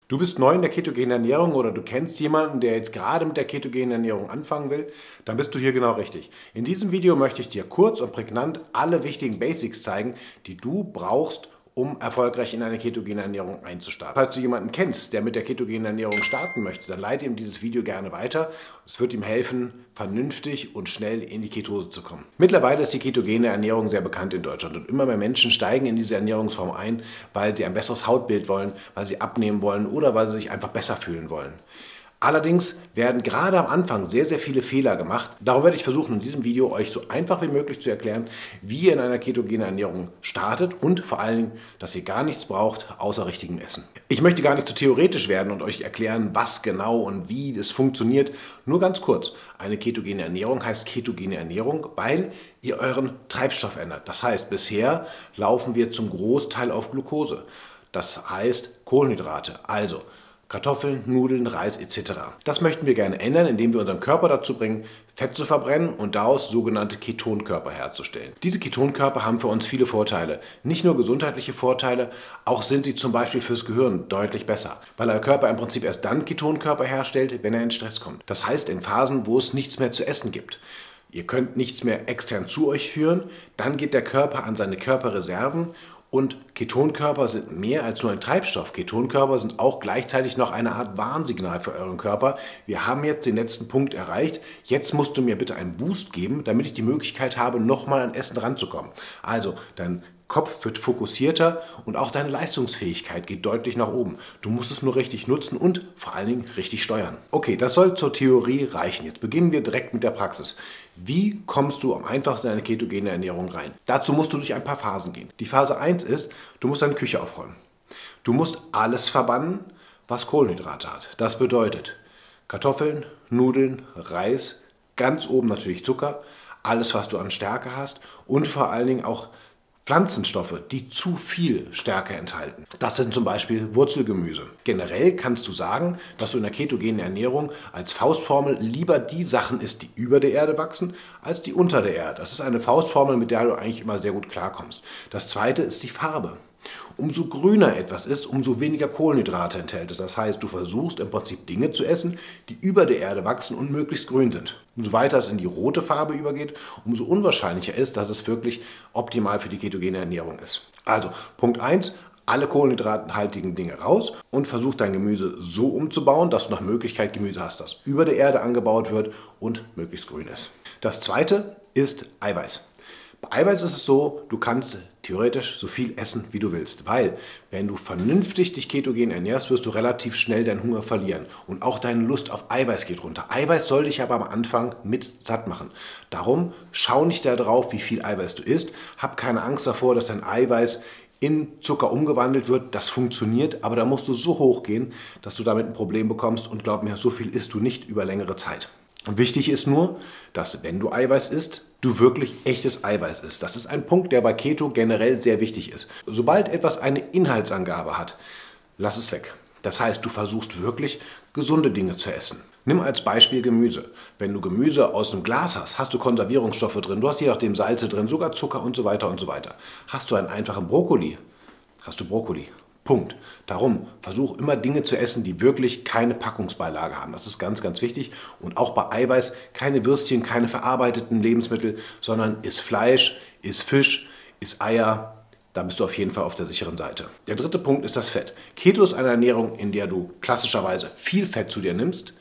Du bist neu in der ketogenen Ernährung oder du kennst jemanden, der jetzt gerade mit der ketogenen Ernährung anfangen will, dann bist du hier genau richtig. In diesem Video möchte ich dir kurz und prägnant alle wichtigen Basics zeigen, die du brauchst, um erfolgreich in eine ketogene Ernährung einzustarten. Falls du jemanden kennst, der mit der ketogenen Ernährung starten möchte, dann leite ihm dieses Video gerne weiter. Es wird ihm helfen, vernünftig und schnell in die Ketose zu kommen. Mittlerweile ist die ketogene Ernährung sehr bekannt in Deutschland und immer mehr Menschen steigen in diese Ernährungsform ein, weil sie ein besseres Hautbild wollen, weil sie abnehmen wollen oder weil sie sich einfach besser fühlen wollen. Allerdings werden gerade am Anfang sehr, sehr viele Fehler gemacht. Darum werde ich versuchen, in diesem Video euch so einfach wie möglich zu erklären, wie ihr in einer ketogenen Ernährung startet und vor allen Dingen, dass ihr gar nichts braucht, außer richtigem Essen. Ich möchte gar nicht zu theoretisch werden und euch erklären, was genau und wie das funktioniert. Nur ganz kurz, eine ketogene Ernährung heißt ketogene Ernährung, weil ihr euren Treibstoff ändert. Das heißt, bisher laufen wir zum Großteil auf Glucose. Das heißt Kohlenhydrate, also Kartoffeln, Nudeln, Reis etc. Das möchten wir gerne ändern, indem wir unseren Körper dazu bringen, Fett zu verbrennen und daraus sogenannte Ketonkörper herzustellen. Diese Ketonkörper haben für uns viele Vorteile. Nicht nur gesundheitliche Vorteile, auch sind sie zum Beispiel fürs Gehirn deutlich besser, weil der Körper im Prinzip erst dann Ketonkörper herstellt, wenn er in Stress kommt. Das heißt in Phasen, wo es nichts mehr zu essen gibt. Ihr könnt nichts mehr extern zu euch führen, dann geht der Körper an seine Körperreserven. Und Ketonkörper sind mehr als nur ein Treibstoff. Ketonkörper sind auch gleichzeitig noch eine Art Warnsignal für euren Körper. Wir haben jetzt den letzten Punkt erreicht. Jetzt musst du mir bitte einen Boost geben, damit ich die Möglichkeit habe, nochmal an Essen ranzukommen. Also dein Kopf wird fokussierter und auch deine Leistungsfähigkeit geht deutlich nach oben. Du musst es nur richtig nutzen und vor allen Dingen richtig steuern. Okay, das soll zur Theorie reichen. Jetzt beginnen wir direkt mit der Praxis. Wie kommst du am einfachsten in eine ketogene Ernährung rein? Dazu musst du durch ein paar Phasen gehen. Die Phase 1 ist, du musst deine Küche aufräumen. Du musst alles verbannen, was Kohlenhydrate hat. Das bedeutet Kartoffeln, Nudeln, Reis, ganz oben natürlich Zucker, alles, was du an Stärke hast und vor allen Dingen auch Pflanzenstoffe, die zu viel Stärke enthalten. Das sind zum Beispiel Wurzelgemüse. Generell kannst du sagen, dass du in der ketogenen Ernährung als Faustformel lieber die Sachen isst, die über der Erde wachsen, als die unter der Erde. Das ist eine Faustformel, mit der du eigentlich immer sehr gut klarkommst. Das zweite ist die Farbe. Umso grüner etwas ist, umso weniger Kohlenhydrate enthält es. Das heißt, du versuchst im Prinzip Dinge zu essen, die über der Erde wachsen und möglichst grün sind. Umso weiter es in die rote Farbe übergeht, umso unwahrscheinlicher ist, dass es wirklich optimal für die ketogene Ernährung ist. Also Punkt 1, alle kohlenhydrathaltigen Dinge raus und versuch dein Gemüse so umzubauen, dass du nach Möglichkeit Gemüse hast, das über der Erde angebaut wird und möglichst grün ist. Das zweite ist Eiweiß. Bei Eiweiß ist es so, du kannst theoretisch so viel essen, wie du willst, weil wenn du vernünftig dich ketogen ernährst, wirst du relativ schnell deinen Hunger verlieren und auch deine Lust auf Eiweiß geht runter. Eiweiß soll dich aber am Anfang mit satt machen. Darum schau nicht darauf, wie viel Eiweiß du isst, hab keine Angst davor, dass dein Eiweiß in Zucker umgewandelt wird. Das funktioniert, aber da musst du so hoch gehen, dass du damit ein Problem bekommst und glaub mir, so viel isst du nicht über längere Zeit. Und wichtig ist nur, dass wenn du Eiweiß isst, du wirklich echtes Eiweiß isst. Das ist ein Punkt, der bei Keto generell sehr wichtig ist. Sobald etwas eine Inhaltsangabe hat, lass es weg. Das heißt, du versuchst wirklich gesunde Dinge zu essen. Nimm als Beispiel Gemüse. Wenn du Gemüse aus einem Glas hast, hast du Konservierungsstoffe drin, du hast je nachdem Salze drin, sogar Zucker und so weiter und so weiter. Hast du einen einfachen Brokkoli, hast du Brokkoli. Punkt. Darum, versuch immer Dinge zu essen, die wirklich keine Packungsbeilage haben. Das ist ganz, ganz wichtig. Und auch bei Eiweiß keine Würstchen, keine verarbeiteten Lebensmittel, sondern iss Fleisch, iss Fisch, iss Eier. Da bist du auf jeden Fall auf der sicheren Seite. Der dritte Punkt ist das Fett. Keto ist eine Ernährung, in der du klassischerweise viel Fett zu dir nimmst,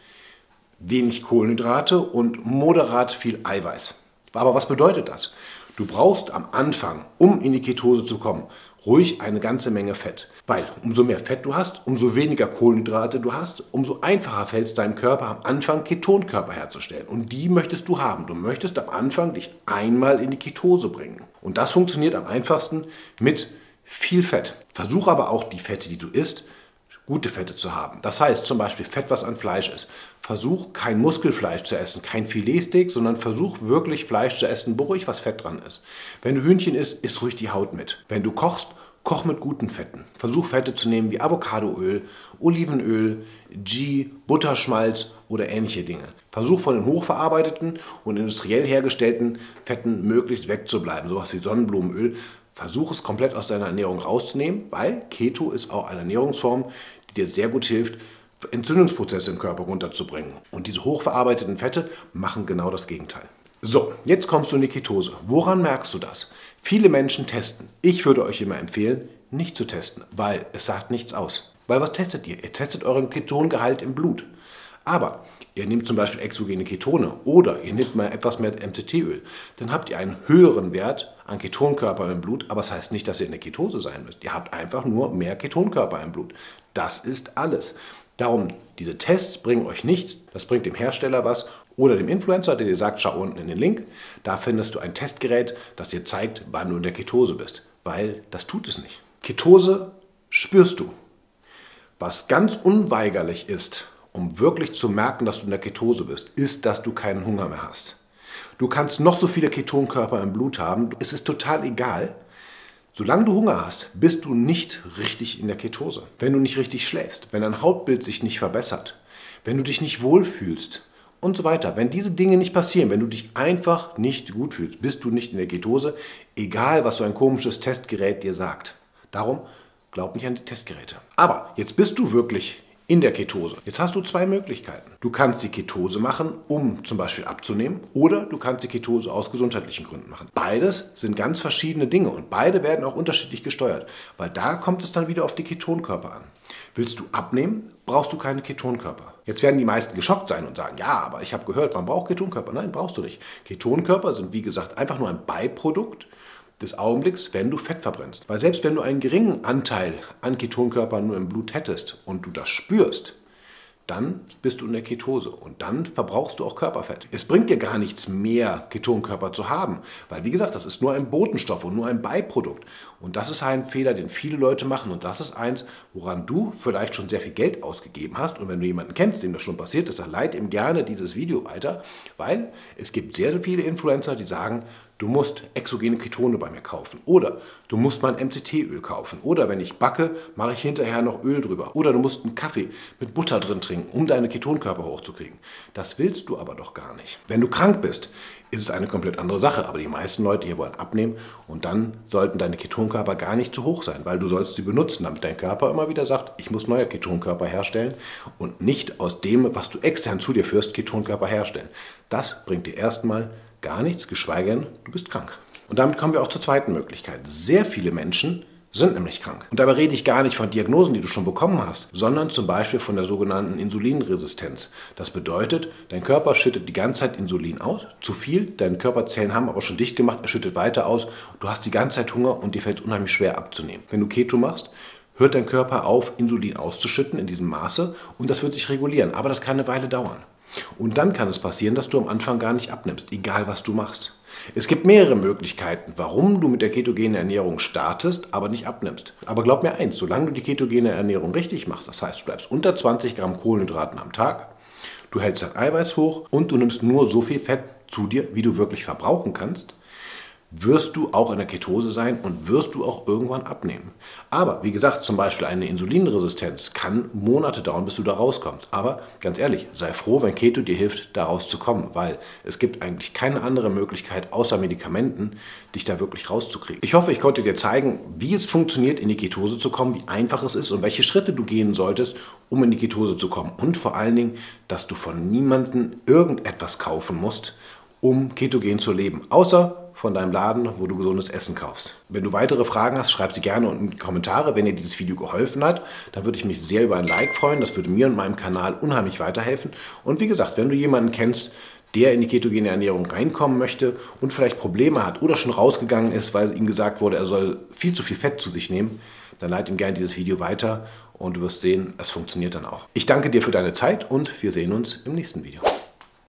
wenig Kohlenhydrate und moderat viel Eiweiß. Aber was bedeutet das? Du brauchst am Anfang, um in die Ketose zu kommen, ruhig eine ganze Menge Fett. Weil umso mehr Fett du hast, umso weniger Kohlenhydrate du hast, umso einfacher fällt es deinem Körper am Anfang, Ketonkörper herzustellen. Und die möchtest du haben. Du möchtest am Anfang dich einmal in die Ketose bringen. Und das funktioniert am einfachsten mit viel Fett. Versuch aber auch die Fette, die du isst, gute Fette zu haben. Das heißt zum Beispiel Fett, was an Fleisch ist. Versuch kein Muskelfleisch zu essen, kein Filetsteak, sondern versuch wirklich Fleisch zu essen, wo ruhig was Fett dran ist. Wenn du Hühnchen isst, iss ruhig die Haut mit. Wenn du kochst, koch mit guten Fetten. Versuch Fette zu nehmen wie Avocadoöl, Olivenöl, Ghee, Butterschmalz oder ähnliche Dinge. Versuch von den hochverarbeiteten und industriell hergestellten Fetten möglichst wegzubleiben, sowas wie Sonnenblumenöl. Versuch es komplett aus deiner Ernährung rauszunehmen, weil Keto ist auch eine Ernährungsform, die dir sehr gut hilft, Entzündungsprozesse im Körper runterzubringen. Und diese hochverarbeiteten Fette machen genau das Gegenteil. So, jetzt kommst du in die Ketose. Woran merkst du das? Viele Menschen testen. Ich würde euch immer empfehlen, nicht zu testen, weil es sagt nichts aus. Weil was testet ihr? Ihr testet euren Ketongehalt im Blut. Aber ihr nehmt zum Beispiel exogene Ketone oder ihr nehmt mal etwas mehr MCT-Öl. Dann habt ihr einen höheren Wert an Ketonkörper im Blut, aber das heißt nicht, dass ihr in der Ketose sein müsst. Ihr habt einfach nur mehr Ketonkörper im Blut. Das ist alles. Darum, diese Tests bringen euch nichts. Das bringt dem Hersteller was oder dem Influencer, der dir sagt, schau unten in den Link. Da findest du ein Testgerät, das dir zeigt, wann du in der Ketose bist. Weil das tut es nicht. Ketose spürst du. Was ganz unweigerlich ist, um wirklich zu merken, dass du in der Ketose bist, ist, dass du keinen Hunger mehr hast. Du kannst noch so viele Ketonkörper im Blut haben, es ist total egal. Solange du Hunger hast, bist du nicht richtig in der Ketose. Wenn du nicht richtig schläfst, wenn dein Hautbild sich nicht verbessert, wenn du dich nicht wohlfühlst und so weiter. Wenn diese Dinge nicht passieren, wenn du dich einfach nicht gut fühlst, bist du nicht in der Ketose, egal was so ein komisches Testgerät dir sagt. Darum glaub nicht an die Testgeräte. Aber jetzt bist du wirklich in der Ketose. Jetzt hast du zwei Möglichkeiten. Du kannst die Ketose machen, um zum Beispiel abzunehmen, oder du kannst die Ketose aus gesundheitlichen Gründen machen. Beides sind ganz verschiedene Dinge und beide werden auch unterschiedlich gesteuert, weil da kommt es dann wieder auf die Ketonkörper an. Willst du abnehmen, brauchst du keine Ketonkörper. Jetzt werden die meisten geschockt sein und sagen, ja, aber ich habe gehört, man braucht Ketonkörper. Nein, brauchst du nicht. Ketonkörper sind, wie gesagt, einfach nur ein Beiprodukt des Augenblicks, wenn du Fett verbrennst. Weil selbst wenn du einen geringen Anteil an Ketonkörpern nur im Blut hättest und du das spürst, dann bist du in der Ketose und dann verbrauchst du auch Körperfett. Es bringt dir gar nichts mehr, Ketonkörper zu haben, weil wie gesagt, das ist nur ein Botenstoff und nur ein Beiprodukt. Und das ist ein Fehler, den viele Leute machen und das ist eins, woran du vielleicht schon sehr viel Geld ausgegeben hast. Und wenn du jemanden kennst, dem das schon passiert ist, dann leite ihm gerne dieses Video weiter, weil es gibt sehr, sehr viele Influencer, die sagen, du musst exogene Ketone bei mir kaufen oder du musst mein MCT-Öl kaufen oder wenn ich backe, mache ich hinterher noch Öl drüber oder du musst einen Kaffee mit Butter drin trinken, um deine Ketonkörper hochzukriegen. Das willst du aber doch gar nicht. Wenn du krank bist, ist es eine komplett andere Sache, aber die meisten Leute hier wollen abnehmen und dann sollten deine Ketonkörper gar nicht zu hoch sein, weil du sollst sie benutzen, damit dein Körper immer wieder sagt, ich muss neue Ketonkörper herstellen und nicht aus dem, was du extern zu dir führst, Ketonkörper herstellen. Das bringt dir erstmal gar nichts, geschweige denn, du bist krank. Und damit kommen wir auch zur zweiten Möglichkeit. Sehr viele Menschen sind nämlich krank. Und dabei rede ich gar nicht von Diagnosen, die du schon bekommen hast, sondern zum Beispiel von der sogenannten Insulinresistenz. Das bedeutet, dein Körper schüttet die ganze Zeit Insulin aus, zu viel, deine Körperzellen haben aber schon dicht gemacht, er schüttet weiter aus, du hast die ganze Zeit Hunger und dir fällt es unheimlich schwer abzunehmen. Wenn du Keto machst, hört dein Körper auf, Insulin auszuschütten in diesem Maße und das wird sich regulieren, aber das kann eine Weile dauern. Und dann kann es passieren, dass du am Anfang gar nicht abnimmst, egal was du machst. Es gibt mehrere Möglichkeiten, warum du mit der ketogenen Ernährung startest, aber nicht abnimmst. Aber glaub mir eins, solange du die ketogene Ernährung richtig machst, das heißt, du bleibst unter 20 Gramm Kohlenhydraten am Tag, du hältst dein Eiweiß hoch und du nimmst nur so viel Fett zu dir, wie du wirklich verbrauchen kannst, wirst du auch in der Ketose sein und wirst du auch irgendwann abnehmen. Aber wie gesagt, zum Beispiel eine Insulinresistenz kann Monate dauern, bis du da rauskommst. Aber ganz ehrlich, sei froh, wenn Keto dir hilft, da rauszukommen, weil es gibt eigentlich keine andere Möglichkeit, außer Medikamenten, dich da wirklich rauszukriegen. Ich hoffe, ich konnte dir zeigen, wie es funktioniert, in die Ketose zu kommen, wie einfach es ist und welche Schritte du gehen solltest, um in die Ketose zu kommen. Und vor allen Dingen, dass du von niemandem irgendetwas kaufen musst, um ketogen zu leben, außer von deinem Laden, wo du gesundes Essen kaufst. Wenn du weitere Fragen hast, schreib sie gerne unten in die Kommentare. Wenn dir dieses Video geholfen hat, dann würde ich mich sehr über ein Like freuen. Das würde mir und meinem Kanal unheimlich weiterhelfen. Und wie gesagt, wenn du jemanden kennst, der in die ketogene Ernährung reinkommen möchte und vielleicht Probleme hat oder schon rausgegangen ist, weil ihm gesagt wurde, er soll viel zu viel Fett zu sich nehmen, dann leite ihm gerne dieses Video weiter und du wirst sehen, es funktioniert dann auch. Ich danke dir für deine Zeit und wir sehen uns im nächsten Video.